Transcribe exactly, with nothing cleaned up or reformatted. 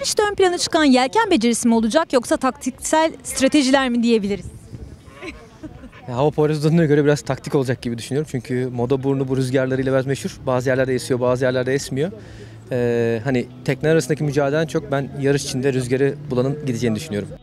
Yarışta ön plana çıkan yelken becerisi mi olacak yoksa taktiksel stratejiler mi diyebiliriz? Ya, hava pozisyonuna göre biraz taktik olacak gibi düşünüyorum. Çünkü moda burnu bu rüzgarlarıyla biraz meşhur. Bazı yerlerde esiyor, bazı yerlerde esmiyor. Ee, hani tekneler arasındaki mücadeleden çok ben yarış içinde rüzgarı bulanın gideceğini düşünüyorum.